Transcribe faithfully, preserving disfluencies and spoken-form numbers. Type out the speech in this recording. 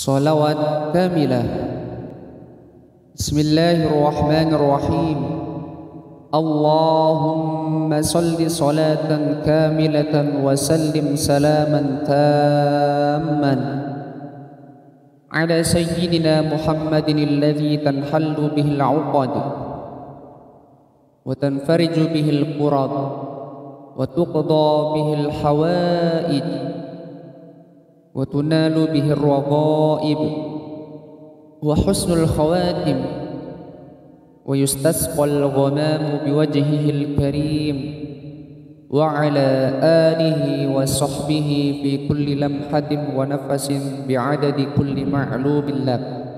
صلوات كاملة. بسم الله الرحمن الرحيم. اللهم صل صلاة كاملة وسلم سلاما تاما على سيدنا محمد الذي تنحل به العقد وتنفرج به الكرب وتقضى به الحوائج وتنال به الرغائب وحسن الخواتم ويستسقى الغمام بوجهه الكريم وعلى آله وصحبه في كل لمحة ونفس بعدد كل معلوم لك.